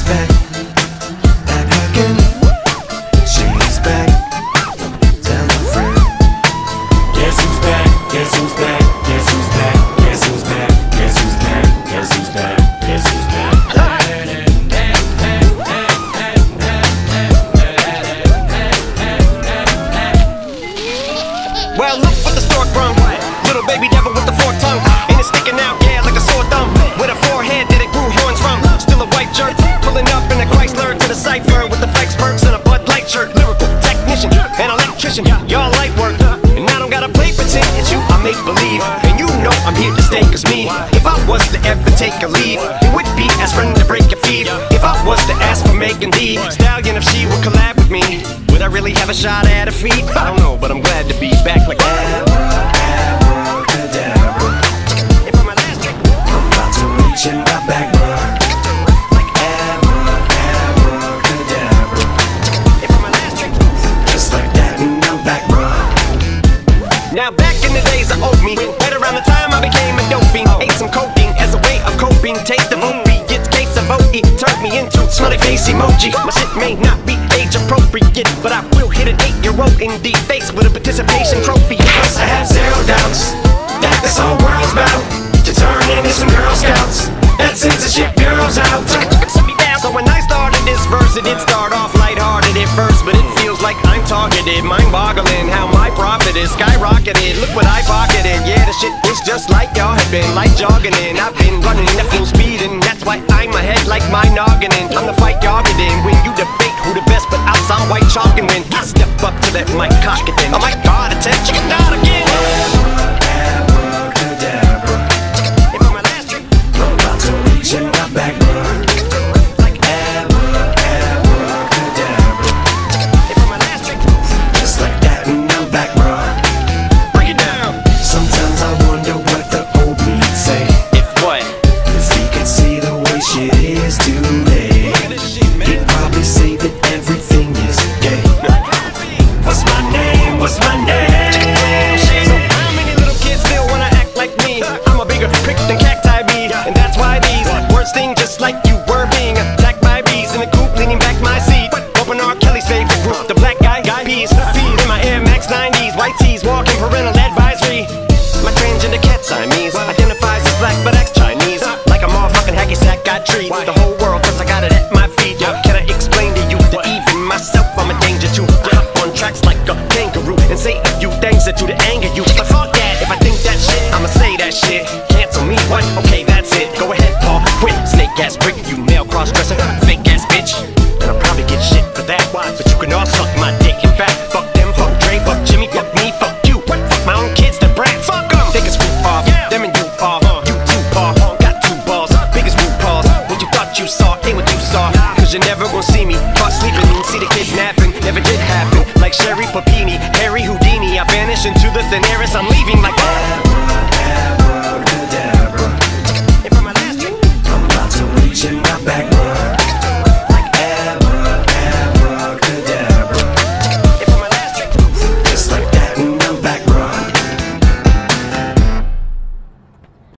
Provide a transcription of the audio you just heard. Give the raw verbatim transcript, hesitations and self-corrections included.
back, back again. She's back, tell a friend. Guess who's back, guess who's back, guess who's back, guess who's back, guess who's back, guess who's back, guess who's back. Well, look what the stork brung. Little baby devil with the forked tongue. And it's sticking out, yeah, like a sore thumb. With a forehead that it grew horns from. Still a white jerk, pulling up in a Chrysler to the cipher with the flex perks and a Bud Light shirt. Lyrical technician, an electrician, y'all light work. And I don't gotta play pretend, it's you I make believe. And you know I'm here to stay, cause me, if I was to ever take a leave, it would be as friend to break your feet. If I was to ask for Megan D Stallion, if she would collab with me, would I really have a shot at her feet? I don't know, but I'm glad to be back like that. Abracadabra. And for my last trick, I'm about to reach in my back, bruh. Like abra, abracadabra. and for my last trick. Just like that, and I'm back, bruh. Now back in the days of old me, right around the time I became a dope fiend, ate some cocaine as a way of coping. Taste of opiate, gets case of O E, turned me into smiley face emoji. My shit may not be age appropriate, but I will hit an eight-year-old in the face with a participation trophy. Cause I have zero doubts that this whole world's about to turn into some Girl Scouts that sends the shit girls out. So when I started this verse, it did start off lighthearted at first, but it feels like I'm targeted, mind-boggling how my profit is skyrocketed. Look what I pocketed, yeah, the shit is just like y'all have been, like jogging in. I've been running at full speed, and that's why I'm ahead like my noggin in. I'm the fight y'all get in when you debate who the best, but outside white chalk and win. I step up to that mic, cock it in. Oh my god, attention, not again. Abracadabra. And for my last trick, I'm about to reach in my back, bruh. Like abra, abracadabra. and for my last trick, Just like that, and I'm back, bruh. break it down. Sometimes I wonder what the old me'd say If what? if he could see the way shit is today. Look at this shit, man. He'd probably say that everything is gay. What's my name? What's my name? So how many little kids still wanna act like me? I'm a bigger prick than cacti be, and that's why these words sting just like you were being attacked by bees in the coop, leaning back my seat. Open R. Kelly's favorite group, the black guy peas. Feed in my Air Max nineties, white tees, walking parental advisory. My transgender cat Siamese identifies as black but acts Chinese, like a motherfucking hacky sack. I treat the whole world cause I got it at my feet. Can I explain to you that even myself I'm a danger to? I hop on tracks like a kangaroo and say a few things that do to anger you. But fuck that, if I think that shit, I'ma say that shit. Cancel me, what? Okay, that's it. Go ahead, Paul. Quit, snake ass prick, you male cross-dresser, fake ass bitch. And I'll probably get shit for that. But you can all suck my dick. In fact, fuck them, fuck Dre, fuck Jimmy, fuck me, fuck you. Fuck my own kids, the brat. Fuck them. Take a screw off, them and you off. You too, Paul. Got two balls, biggest root balls. What you thought you saw ain't what you saw. Cause you're never gonna see me caught sleeping. See the kidnapping, never did happen. Like Sherry Papini, Harry Houdini, I vanish into the thin air as I'm leaving like